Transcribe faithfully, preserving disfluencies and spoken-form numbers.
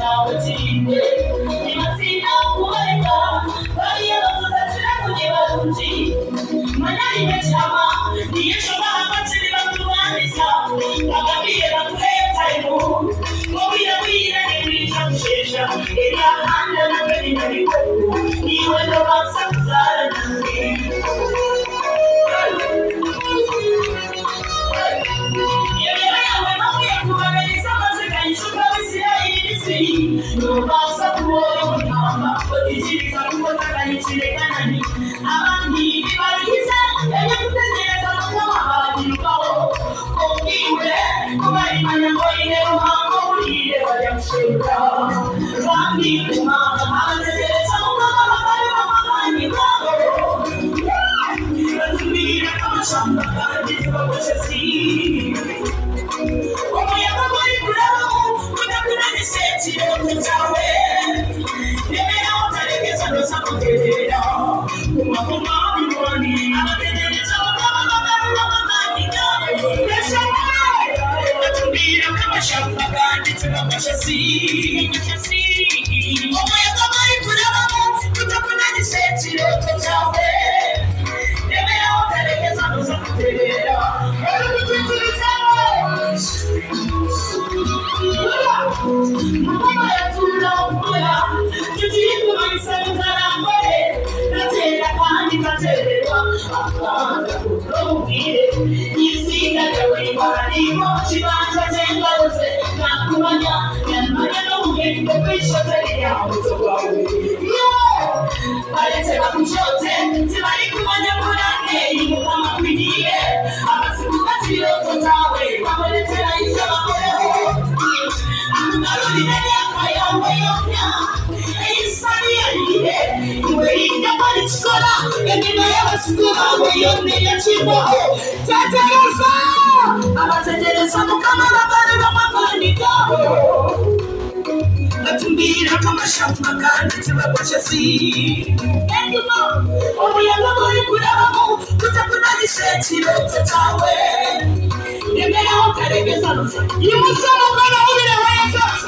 cyawe kirinde nibatsinda kubareka bariya bazazira kugibarunji manarime cyama niyeshobora bakiri baturwaniza bagabire baturetayo mubira wira n'ibija gushesha irahanda nabari nariwe niwe ndo basakuzara nange yebera yawe mabuye kubabereza amazika y'ishuka bisirayirisi nubasa kubora mutamba kodikiriza kubotaka yikirekanani abandi bibariza yajya gutegereza mukama bagirukaho kubwiwe kubarimanya ngo ine ruhango burire bajya gusheka bambiruma abategereza mukama bagari bamagani babo batumira kamashamba kandi tubagoshe si umuyaga muri kurabamo kudakunanise ikiroto cyawe yemera utaregeza noza kugerera kumakoma biboni abategereza mukama bagari bamagani babo batumira kamashamba kandi tubagoshe si umuyaga muri kurabamo kudakunanise ikiroto cyawe yemera utaregeza noza kugerera mukama yatura ukura tugiye kumanisa nzarambare natera kandi katererwa akanda kurubwire yisinga yawe ibarimo kibanza cyengabose nakumanya yamanya no mugende kwishoteri yawe twawe baretse bakushote zibari kumanya murane mukama kwiriye abasibuka kiroto cyawe baboletera icyo bakoreho amugarurire myaka yawe yomya eyisariyarire iwe yirya bari kikora emina y'abasigo bawe yone yakirwaho tegereza abategereza mukama bagari bamagandikaho batumbira kamashamba kandi tibagoshe si enyuma umuyaga muri kurabamo kutakunanise ikiroto cyawe yemera utaregeza noza yimusaba umwana w'ubire weza